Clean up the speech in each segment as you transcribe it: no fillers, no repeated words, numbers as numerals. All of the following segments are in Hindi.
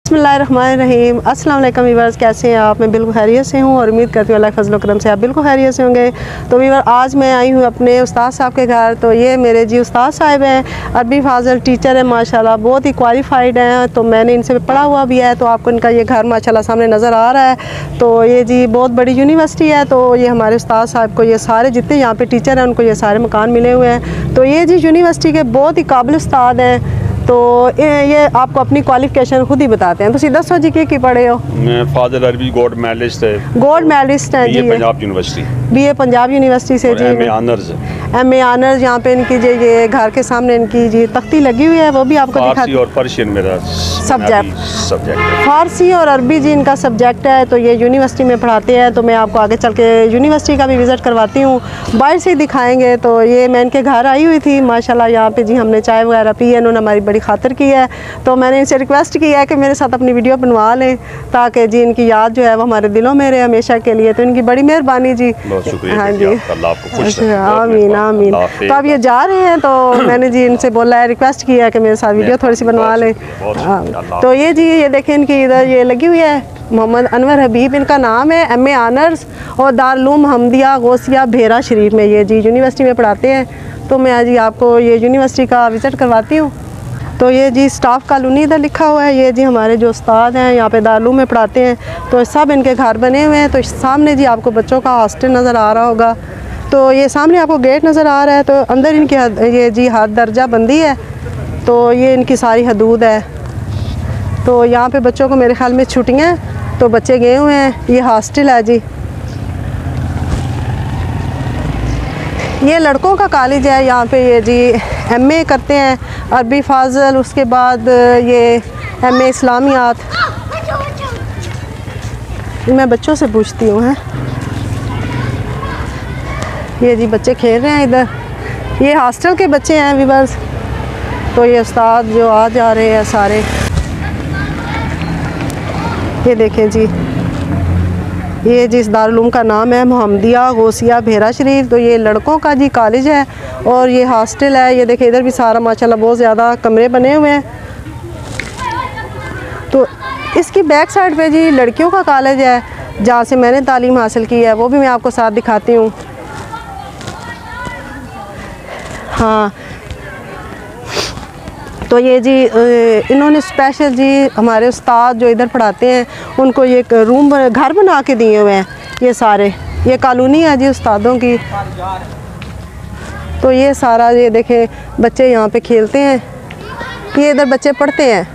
बिस्मिल्लाहिर्रहमानिर्रहीम। अस्सलाम वालेकुम व्यूअर्स, कैसे हैं आप? मैं बिल्कुल खैरियत से हूँ और उम्मीद करती हूँ अल्लाह के फजल करम से आप बिल्कुल खैरियत से होंगे। तो व्यूअर, आज मैं आई हूँ अपने उस्ताद साहब के घर। तो ये मेरे जी उस्ताद साहब हैं, अरबी फाजल टीचर हैं, माशाल्लाह बहुत ही क्वालिफाइड हैं। तो मैंने इनसे पढ़ा हुआ भी है, तो आपको इनका ये घर माशाल्लाह सामने नज़र आ रहा है। तो ये जी बहुत बड़ी यूनिवर्सिटी है। तो ये हमारे उस्ताद साहब को ये सारे जितने यहाँ पर टीचर हैं उनको ये सारे मकान मिले हुए हैं। तो ये जी यूनिवर्सिटी के बहुत ही काबिल उस्ताद हैं। तो ये आपको अपनी क्वालिफिकेशन खुद ही बताते हैं। तो दसो जी की पढ़े हो? मैं फादर अरबी गोल्ड मेडलिस्ट है। गोल्ड मेडलिस्ट हैं जी, Punjab university, BA Punjab university से जी। MA honours, MA honours. यहाँ पे इनकी जी ये घर के सामने इनकी जी तख्ती लगी हुई है, वो भी आपको दिखाती। और पर्शियन मेरा सब्जेक्ट है। फारसी और अरबी जी इनका सब्जेक्ट है। तो ये यूनिवर्सिटी में पढ़ाते हैं। तो मैं आपको आगे चल के यूनिवर्सिटी का भी विज़िट करवाती हूँ, बाहर से ही दिखाएँगे। तो ये मैं इनके घर आई हुई थी माशाल्लाह। यहाँ पे जी हमने चाय वगैरह पी है, इन्होंने हमारी बड़ी खातिर की है। तो मैंने इनसे रिक्वेस्ट की है कि मेरे साथ अपनी वीडियो बनवा लें, ताकि जी इनकी याद जो है वो हमारे दिलों में रहे हमेशा के लिए। तो इनकी बड़ी मेहरबानी जी। हाँ जी, आमीन आमीन। तो अब ये जा रहे हैं, तो मैंने जी इनसे बोला है, रिक्वेस्ट की है कि मेरे साथ वीडियो थोड़ी सी बनवा लें। तो ये जी ये देखें इनकी इधर ये लगी हुई है, मोहम्मद अनवर हबीब इनका नाम है, एमए ऑनर्स और दारुल मोहम्मदिया गौसिया भेरा शरीफ में ये जी यूनिवर्सिटी में पढ़ाते हैं। तो मैं आज जी आपको ये यूनिवर्सिटी का विज़िट करवाती हूँ। तो ये जी स्टाफ कॉलोनी इधर लिखा हुआ है। ये जी हमारे जो उस्ताद हैं यहाँ पे दारुल में पढ़ाते हैं, तो सब इनके घर बने हुए हैं। तो सामने जी आपको बच्चों का हॉस्टल नज़र आ रहा होगा। तो ये सामने आपको गेट नज़र आ रहा है। तो अंदर इनकी ये जी हद दर्जा बंदी है। तो ये इनकी सारी हदूद है। तो यहाँ पे बच्चों को मेरे ख्याल में छुट्टियाँ हैं, तो बच्चे गए हुए हैं। ये हॉस्टल है जी। ये लड़कों का कॉलेज है। यहाँ पे ये जी एमए करते हैं अरबी फाजल, उसके बाद ये एमए इस्लामियात। मैं बच्चों से पूछती हूँ। ये जी बच्चे खेल रहे हैं इधर, ये हॉस्टल के बच्चे हैं व्यूअर्स। तो ये उस्ताद जो आ जा रहे हैं सारे, ये देखें जी, ये जिस दारुल का नाम है मोहम्मदिया गौसिया भेरा शरीफ। तो ये लड़कों का जी कॉलेज है और ये हॉस्टल है। ये देखिए इधर भी सारा माशाल्लाह बहुत ज़्यादा कमरे बने हुए हैं। तो इसकी बैक साइड पे जी लड़कियों का कॉलेज है, जहाँ से मैंने तालीम हासिल की है, वो भी मैं आपको साथ दिखाती हूँ। हाँ, तो ये जी इन्होंने स्पेशल जी हमारे उस्ताद जो इधर पढ़ाते हैं उनको ये एक रूम घर बना के दिए हुए हैं। ये सारे ये कॉलोनी है जी उस्तादों की। तो ये सारा ये देखें बच्चे यहाँ पे खेलते हैं, ये इधर बच्चे पढ़ते हैं।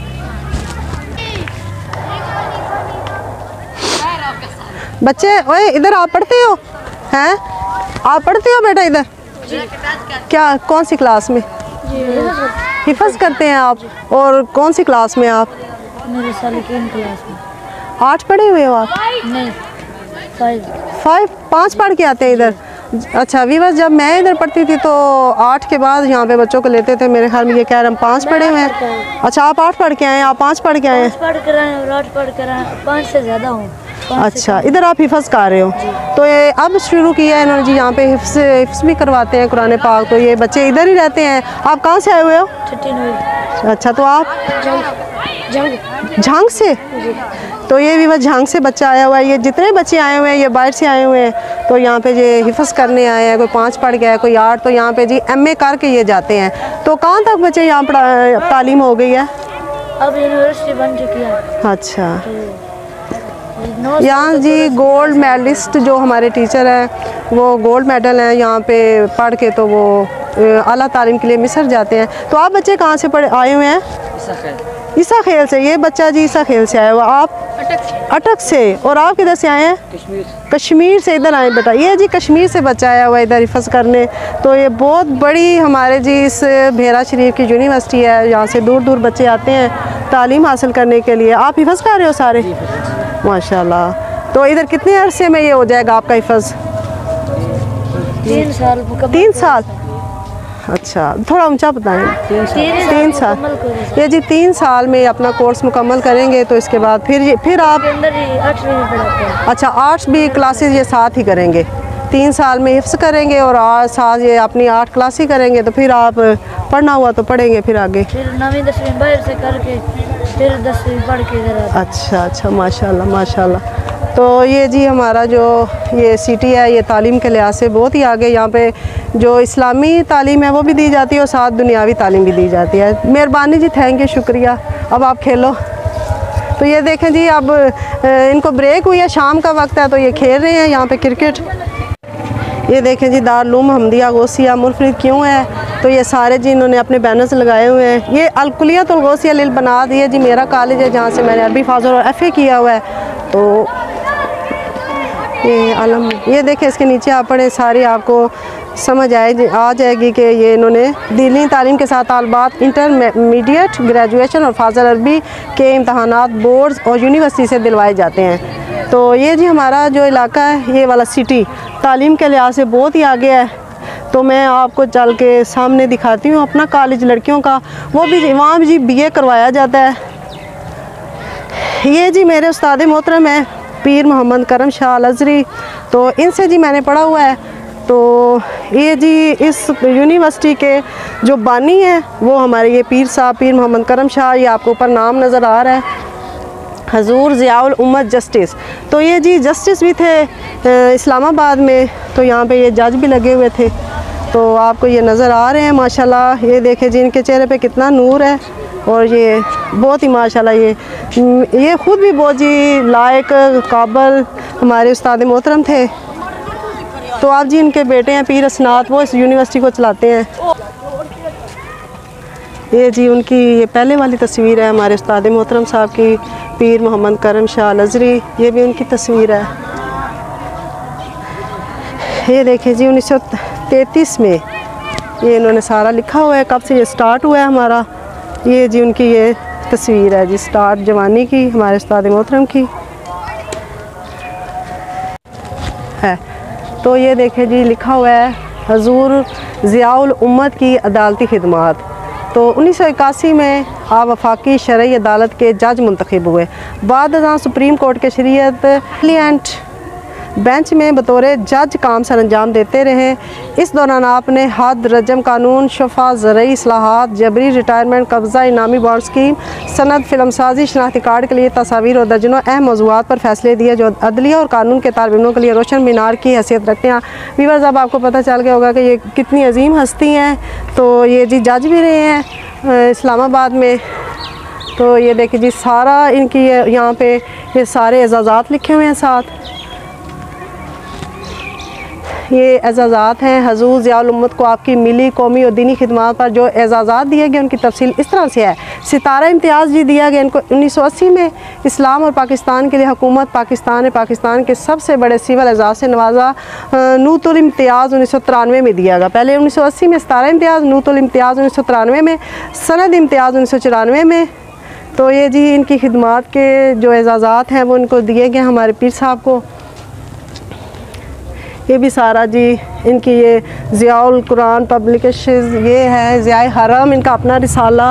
बच्चे ओए इधर आप पढ़ते हो हैं? आप पढ़ते हो बेटा इधर? क्या कौन सी क्लास में? हिफज करते हैं आप? और कौन सी क्लास में आप? मेरे साल की क्लास में। 8 पढ़े हुए हो आप? नहीं, 5। 5 पढ़ के आते हैं इधर। अच्छा व्यूअर्स, जब मैं इधर पढ़ती थी तो 8 के बाद यहाँ पे बच्चों को लेते थे। मेरे ख्याल में ये कह रहे हम 5 पढ़े हुए हैं। अच्छा आप 8 पढ़ के आए हैं? आप 5 पढ़ के आए हैं? 5 पढ़ कर आए और 8 पढ़ कर आए, 5 से ज़्यादा हूँ। अच्छा, इधर आप हिफज कर रहे हो? तो ये अब शुरू किया है इन्होंने जी, यहाँ पे हिफ्स भी करवाते हैं कुरान पाक। तो ये बच्चे इधर ही रहते हैं। आप कहाँ से आए हुए हो? अच्छा, तो आप झांग से? तो ये भी बस झांग से बच्चा आया हुआ है। ये जितने बच्चे आए हुए हैं ये बाहर से आए हुए हैं। तो यहाँ पे ये हिफज करने आए हैं, कोई 5 पढ़ गया है, कोई 8। तो यहाँ पे जी एमए करके ये जाते हैं। तो कहाँ तक बच्चे यहाँ तालीम हो गई है? अब यूनिवर्सिटी बन चुकी है। अच्छा, यहाँ जी गोल्ड मेडलिस्ट जो हमारे टीचर हैं वो गोल्ड मेडल हैं यहाँ पे पढ़ के। तो वो आला तालीम के लिए मिस्र जाते हैं। तो आप बच्चे कहाँ से आए हुए हैं? ईसा खेल से। ये बच्चा जी ईसा खेल से आया हुआ। आप? अटक से। और आप किधर से आए हैं? कश्मीर से। इधर आए बेटा। ये जी कश्मीर से बच्चा आया हुआ इधर हिफज करने। तो ये बहुत बड़ी हमारे जी इस भेरा शरीफ की यूनिवर्सिटी है, यहाँ से दूर दूर बच्चे आते हैं तालीम हासिल करने के लिए। आप हिफज कर रहे हो सारे? माशाल्लाह। तो इधर कितने अरसे में ये हो जाएगा आपका हिफज? 3 साल। 3 साल? अच्छा, थोड़ा ऊंचा बताएं। 3 साल। ये जी 3 साल में अपना कोर्स मुकम्मल करेंगे। तो इसके बाद फिर आप? अंदर 8वीं में पढ़ाते हैं। अच्छा, 8 भी क्लासेस ये साथ ही करेंगे? 3 साल में हिफ्ज़ करेंगे और 8 साल ये अपनी 8 क्लास ही करेंगे, तो फिर आप पढ़ना हुआ तो पढ़ेंगे फिर आगे। फिर 9वीं 10वीं बाहर से करके फिर 10वीं पढ़ के इधर आते। अच्छा, माशाल्लाह माशाल्लाह। तो ये जी हमारा जो ये सिटी है ये तालीम के लिहाज से बहुत ही आगे, यहाँ पे जो इस्लामी तालीम है वो भी दी जाती है और साथ दुनियावी तालीम भी दी जाती है। मेहरबानी जी, थैंक यू, शुक्रिया। अब आप खेलो। तो ये देखें जी, अब इनको ब्रेक हुई है, शाम का वक्त है तो ये खेल रहे हैं यहाँ पे क्रिकेट। ये देखें जी, दारुल उलूम हम्दिया गौसिया मुनफरिद क्यों है, तो ये सारे जी इन्होंने अपने बैनर्स लगाए हुए हैं। ये अल कुलियतुल गौसिया लिल बनात, ये जी मेरा कॉलेज है जहाँ से मैंने अरबी फाज़ल और FA किया हुआ है। तो ये आलम, ये देखें इसके नीचे आप पढ़े, सारी आपको समझ आ जाएगी कि ये इन्होंने दीनी तालीम के साथ तालबात इंटरमीडिएट, ग्रेजुएशन और फाज़ल अरबी के इम्तहानात बोर्ड्स और यूनिवर्सिटी से दिलवाए जाते हैं। तो ये जी हमारा जो इलाका है ये वाला सिटी तालीम के लिहाज से बहुत ही आगे है। तो मैं आपको चल के सामने दिखाती हूँ अपना कॉलेज लड़कियों का, वो भी वहाँ भी जी BA करवाया जाता है। ये जी मेरे उस्ताद मोहतरम है पीर मोहम्मद करम शाह अल-अज़हरी, तो इनसे जी मैंने पढ़ा हुआ है। तो ये जी इस यूनिवर्सिटी के जो बानी हैं वो हमारे ये पीर साहब पीर मोहम्मद करम शाह, ये आपको ऊपर नाम नज़र आ रहा है, हजूर ज़ियाउल उम्मत जस्टिस। तो ये जी जस्टिस भी थे इस्लामाबाद में, तो यहाँ पे ये जज भी लगे हुए थे। तो आपको ये नज़र आ रहे हैं माशाल्लाह। ये देखें जी इनके चेहरे पे कितना नूर है, और ये बहुत ही माशाल्लाह ये ख़ुद भी बहुत जी लायक काबिल हमारे उस्ताद मोहतरम थे। तो आप जी इनके बेटे हैं पीर असनात, वो इस यूनिवर्सिटी को चलाते हैं। ये जी उनकी ये पहले वाली तस्वीर है हमारे उस्ताद मोहतरम साहब की पीर मोहम्मद करम शाह अल-अज़हरी, ये भी उनकी तस्वीर है। ये देखें जी 1933 में ये इन्होंने सारा लिखा हुआ है, कब से ये स्टार्ट हुआ है हमारा। ये जी उनकी ये तस्वीर है जी स्टार्ट जवानी की हमारे उस्ताद मोहतरम की है। तो ये देखें जी लिखा हुआ है हजूर ज़ियाउल उम्मत की अदालती खिदमात। तो 1981 में आप वफाकी शरई अदालत के जज मुंतखब हुए। बाद सुप्रीम कोर्ट के शरीयत क्लियंट बेंच में बतौर जज काम सर अंजाम देते रहे। इस दौरान आपने हद रजम कानून, शफा, ज़रई इस्लाहात, जबरी रिटायरमेंट, कब्ज़ा, इनामी बॉन्ड स्कीम, सनद, फिल्मसाजी, शनाख्ती कार्ड के लिए तस्वीर और दर्जनों अहम मौज़ूआत पर फैसले दिए जो अदलिया और कानून के तालिब के लिए रोशन मीनार की हैसियत रखते हैं। व्यूअर्स, अब आपको पता चल गया होगा कि ये कितनी अजीम हस्ती हैं। तो ये जी जज भी रहे हैं इस्लामाबाद में। तो ये देखिए जी सारा इनकी यहाँ पे ये सारे एजाज़ात लिखे हुए हैं साथ। ये एजाज़ात हैं हजूर ज़ियाउल उम्मत को आपकी मिली कौमी और दीनी खिदमात पर जो एजाज़ात दिए गए उनकी तफसील इस तरह से है। सितारा इम्तियाज़ जी दिया गया इनको 1980 में। इस्लाम और पाकिस्तान के लिए हुकूमत पाकिस्तान ने पाकिस्तान के सबसे बड़े सिविल एजाज़ से नवाजा नूतुल इम्तियाज़ 1993 में दिया गया। पहले 1980 में सितारा इम्तियाज़, नूतुल इम्तियाज़ 1993 में, सनद इम्तियाज़ 1994 में। तो ये जी इनकी खिदमात के जो एजाज़ात हैं वो इनको दिए गए हमारे पीर साहब को। ये भी सारा जी इनकी ये ज़ियाउल कुरान पब्लिकेशन, ये है ज़ियाए हरम इनका अपना रिसाला।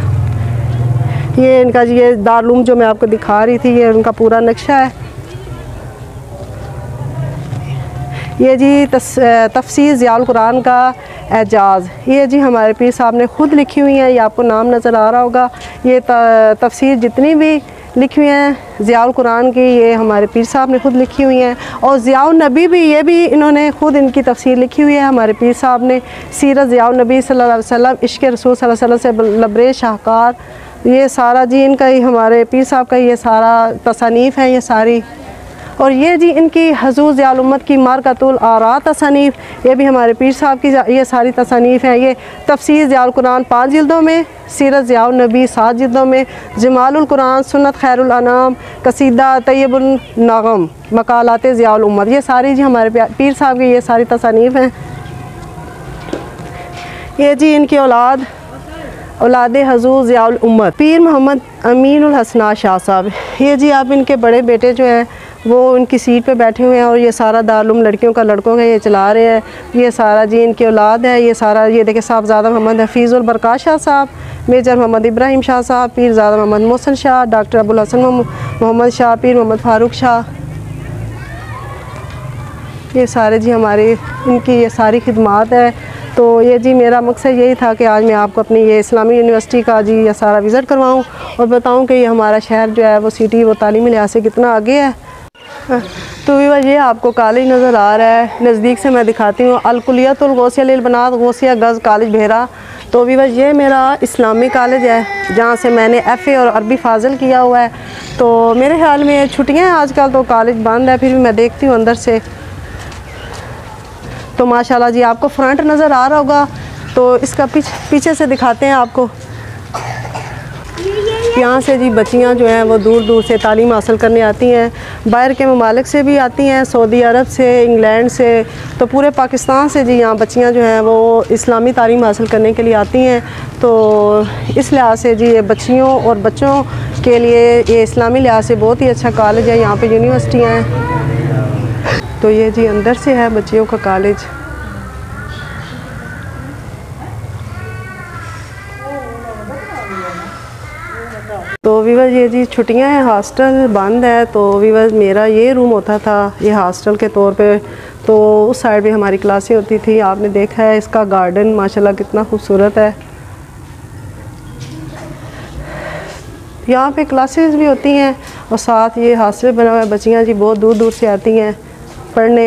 ये इनका जी ये दारुल उलूम जो मैं आपको दिखा रही थी ये उनका पूरा नक्शा है। ये जी तफसीर ज़ियाउल कुरान का एजाज़, ये जी हमारे पीर साहब ने ख़ुद लिखी हुई हैं, ये आपको नाम नज़र आ रहा होगा। ये तफसीर जितनी भी लिखी हुई हैं ज़ियाउल कुरान की ये हमारे पीर साहब ने ख़ुद लिखी हुई हैं। और ज़ियाउल नबी भी ये भी इन्होंने ख़ुद इनकी तफसीर लिखी हुई है हमारे पीर साहब ने। सीरत ज़ियाउल नबी सल्लल्लाहु अलैहि वसल्लम, इश्क़ रसूल सल्लल्लाहु अलैहि वसल्लम से लबरेज शाहकार, ये सारा जी इनका ही हमारे पीर साहब का ये सारा तसानीफ़ है ये सारी। और ये जी इनकी हजूर ज़ियाउल उम्मत की मारकतुल आरा तसानीफ़, ये भी हमारे पीर साहब की ये सारी तसानीफ़ हैं। ये तफसीर ज़ियाउल कुरान 5 जिल्दों में, सीरत ज़ियाउल नबी 7 जिल्दों में, जमालुल कुरान, सुन्नत खैरुल अनाम, कसीदा तय्यबुन नगम, मकालात ज़ियाउल उम्मत, ये सारी जी हमारे पीर साहब की ये सारी तसानीफ़ हैं। ये जी इनकी औलाद हजूर ज़ियाउल उम्मत पीर मोहम्मद अमीनुल हसनात शाह साहब, ये जी आप इनके बड़े बेटे जो हैं वो उनकी सीट पे बैठे हुए हैं और ये सारा दारुल उलूम लड़कियों का लड़कों का ये चला रहे हैं। ये सारा जी इनकी औलाद है। ये सारा ये देखिए साहबज़ादा मोहम्मद हफीज़ुल बरक़ात शाह साहब, मेजर मोहम्मद इब्राहिम शाह साहब, पीरज़ादा मोहम्मद मोहसिन शाह, डॉक्टर अबुल हसन मोहम्मद शाह, पीर मोहम्मद फ़ारूक शाह। ये सारे जी हमारे इनकी ये सारी खिदमात है। तो ये जी मेरा मकसद यही था कि आज मैं आपको अपनी ये इस्लामी यूनिवर्सिटी का जी ये सारा विज़िट करवाऊँ और बताऊँ कि ये हमारा शहर जो है वो सिटी वो तालीमी लिहाज से कितना आगे है। तो ये आपको कॉलेज नज़र आ रहा है, नज़दीक से मैं दिखाती हूँ। अल-कुलियतुल गौसिया लिल बनात गौसिया गर्ल्स कॉलेज भेरा। तो ये मेरा इस्लामी कॉलेज है जहाँ से मैंने FA और अरबी फाजिल किया हुआ है। तो मेरे ख्याल में छुट्टियाँ हैं आजकल, तो कॉलेज बंद है, फिर भी मैं देखती हूँ अंदर से। तो माशाल्लाह जी आपको फ्रंट नज़र आ रहा होगा, तो इसका पीछे से दिखाते हैं आपको। यहाँ से जी बच्चियाँ जो हैं वो दूर दूर से तालीम हासिल करने आती हैं, बाहर के ममालिक से भी आती हैं, सऊदी अरब से, इंग्लैंड से, तो पूरे पाकिस्तान से जी यहाँ बच्चियाँ जो हैं वो इस्लामी तालीम हासिल करने के लिए आती हैं। तो इस लिहाज से जी ये बच्चियों और बच्चों के लिए ये इस्लामी लिहाज से बहुत ही अच्छा कॉलेज है। यहाँ पे यूनिवर्सिटियाँ हैं। तो ये जी अंदर से है बच्चियों का कॉलेज। तो वीवर ये जी छुट्टियां हैं, हॉस्टल बंद है। तो वीवर मेरा ये रूम होता था ये हॉस्टल के तौर पे। तो उस साइड भी हमारी क्लासें होती थी। आपने देखा है इसका गार्डन माशाल्लाह कितना खूबसूरत है। यहाँ पे क्लासेस भी होती हैं और साथ ये हॉस्टल बना हुआ है। बच्चियाँ जी बहुत दूर दूर से आती हैं पढ़ने।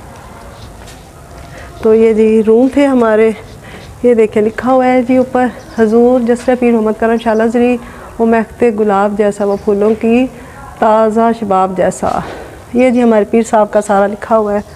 तो ये जी रूम थे हमारे, ये देखें लिखा हुआ है जी ऊपर, हजूर जसरा पीर मोहम्मद करम शाह लज़री वो महकते गुलाब जैसा, वो फूलों की ताज़ा शबाब जैसा। ये जी हमारे पीर साहब का सारा लिखा हुआ है।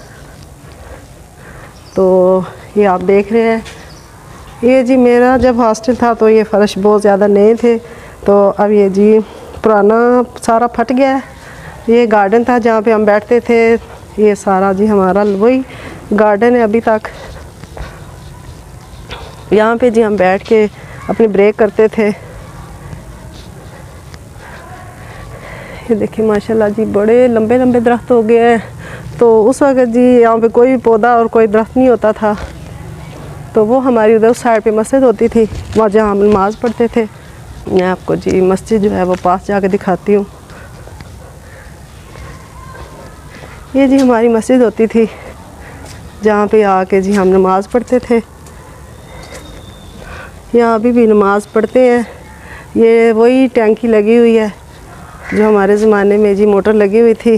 तो ये आप देख रहे हैं, ये जी मेरा जब हॉस्टल था तो ये फ़र्श बहुत ज़्यादा नए थे। तो अब ये जी पुराना सारा फट गया है। ये गार्डन था जहाँ पे हम बैठते थे। ये सारा जी हमारा वही गार्डन है अभी तक। यहाँ पे जी हम बैठ के अपनी ब्रेक करते थे। ये देखिए माशाल्लाह जी बड़े लंबे लंबे दरख्त हो गए हैं। तो उस वक्त जी यहाँ पे कोई पौधा और कोई दरख्त नहीं होता था। तो वो हमारी उधर उस साइड पे मस्जिद होती थी, वहाँ जहाँ हम नमाज़ पढ़ते थे। मैं आपको जी मस्जिद जो है वो पास जाके दिखाती हूँ। ये जी हमारी मस्जिद होती थी जहाँ पे आके जी हम नमाज़ पढ़ते थे। यहाँ अभी भी नमाज़ पढ़ते हैं। ये वही टैंकी लगी हुई है जो हमारे ज़माने में जी मोटर लगी हुई थी।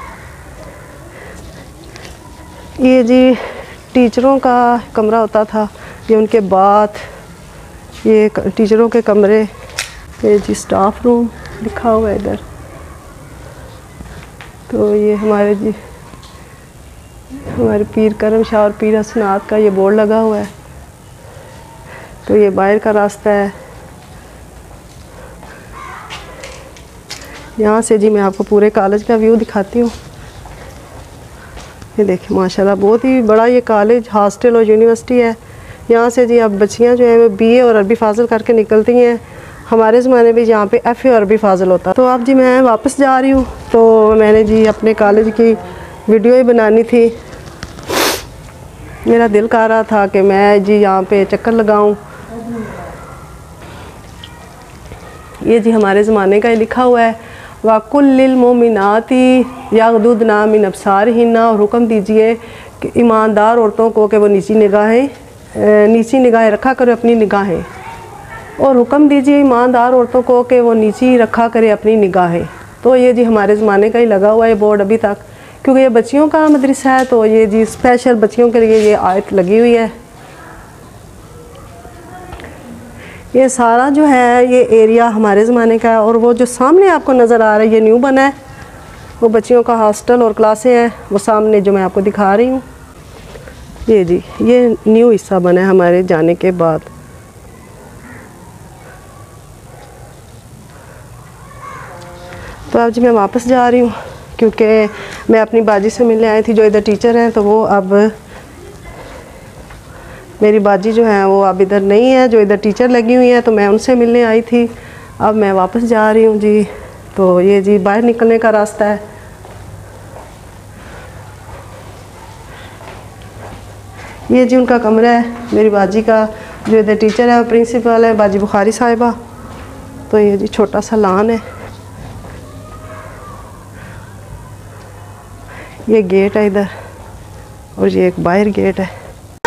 ये जी टीचरों का कमरा होता था, ये उनके बाथ, ये टीचरों के कमरे। ये जी स्टाफ रूम लिखा हुआ है इधर। तो ये हमारे पीर करम शाह और पीर हसनात का ये बोर्ड लगा हुआ है। तो ये बाहर का रास्ता है। यहाँ से जी मैं आपको पूरे कॉलेज का व्यू दिखाती हूँ। ये देखिए माशाल्लाह बहुत ही बड़ा ये कॉलेज, हॉस्टल और यूनिवर्सिटी है। यहाँ से जी अब बच्चियाँ जो हैं वो BA और अरबी फाजिल करके निकलती हैं। हमारे ज़माने में यहाँ पे FA और अरबी फाजिल होता। तो अब जी मैं वापस जा रही हूँ। तो मैंने जी अपने कॉलेज की वीडियो ही बनानी थी। मेरा दिल कर रहा था कि मैं जी यहाँ पे चक्कर लगाऊँ। ये जी हमारे ज़माने का ही लिखा हुआ है, वाकुल्लिल मोमिनाती यागदुदना मिन अब्सारिहिन्ना, और हुक्म दीजिए कि ईमानदार औरतों को कि वो नीची निगाहें रखा करें अपनी निगाहें, और हुक्म दीजिए ईमानदार औरतों को कि वो नीची रखा करे अपनी निगाहें। तो ये जी हमारे ज़माने का ही लगा हुआ है बोर्ड अभी तक, क्योंकि ये बच्चियों का मदरसा है। तो ये जी स्पेशल बच्चियों के लिए ये आयत लगी हुई है। ये सारा जो है ये एरिया हमारे ज़माने का है। और वो जो सामने आपको नज़र आ रहा है ये न्यू बना है, वो बच्चियों का हॉस्टल और क्लासें हैं। वो सामने जो मैं आपको दिखा रही हूँ, ये जी ये न्यू हिस्सा बना है हमारे जाने के बाद। तो अब जी मैं वापस जा रही हूँ, क्योंकि मैं अपनी बाजी से मिलने आई थी जो इधर टीचर हैं। तो वो अब मेरी बाजी जो है वो अब इधर नहीं है, जो इधर टीचर लगी हुई है, तो मैं उनसे मिलने आई थी। अब मैं वापस जा रही हूँ जी। तो ये जी बाहर निकलने का रास्ता है। ये जी उनका कमरा है मेरी बाजी का, जो इधर टीचर है, प्रिंसिपल है बाजी बुखारी साहिबा। तो ये जी छोटा सा लॉन है, ये गेट है इधर। और ये एक बाहर गेट है।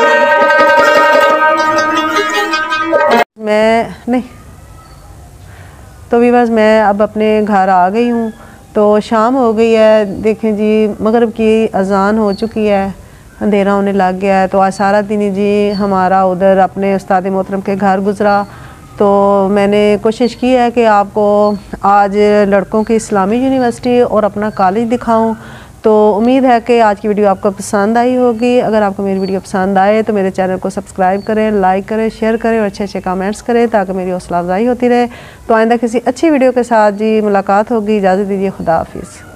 मैं नहीं तो व्यूअर्स मैं अब अपने घर आ गई हूँ। तो शाम हो गई है, देखें जी मगरिब की अज़ान हो चुकी है, अंधेरा होने लग गया है। तो आज सारा दिन ही जी हमारा उधर अपने उस्ताद मोहतरम के घर गुज़रा। तो मैंने कोशिश की है कि आपको आज लड़कों की इस्लामी यूनिवर्सिटी और अपना कॉलेज दिखाऊं। तो उम्मीद है कि आज की वीडियो आपको पसंद आई होगी। अगर आपको मेरी वीडियो पसंद आए तो मेरे चैनल को सब्सक्राइब करें, लाइक करें, शेयर करें और अच्छे अच्छे कमेंट्स करें ताकि मेरी हौसला अफजाई होती रहे। तो आइंदा किसी अच्छी वीडियो के साथ जी मुलाकात होगी। इजाज़त दीजिए, खुदा हाफिज़।